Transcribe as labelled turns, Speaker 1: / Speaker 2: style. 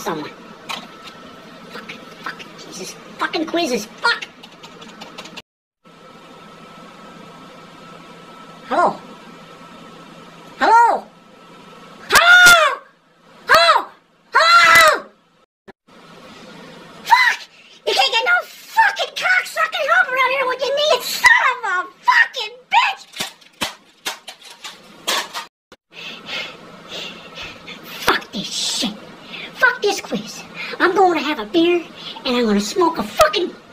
Speaker 1: someone. Fucking, Jesus. Fucking quizzes. Fuck. Hello? Hello? Hello? Hello? Hello? Fuck! You can't get no fucking cocksucking help around here when you need it, son of a fucking bitch! Fuck this shit. Fuck this quiz. I'm going to have a beer and I'm going to smoke a fucking